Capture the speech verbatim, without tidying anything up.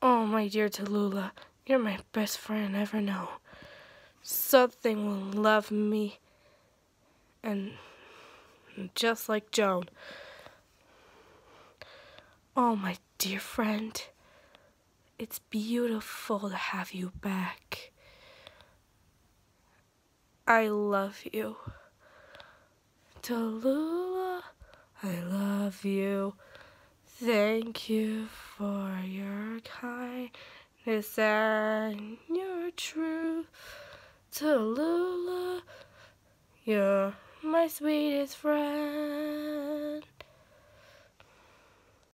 Oh, my dear Tallulah, you're my best friend I ever know. Something will love me, and just like Joan. Oh, my dear friend, it's beautiful to have you back. I love you. Tallulah, I love you. Thank you for your kindness and your truth. Tallulah, you're my sweetest friend.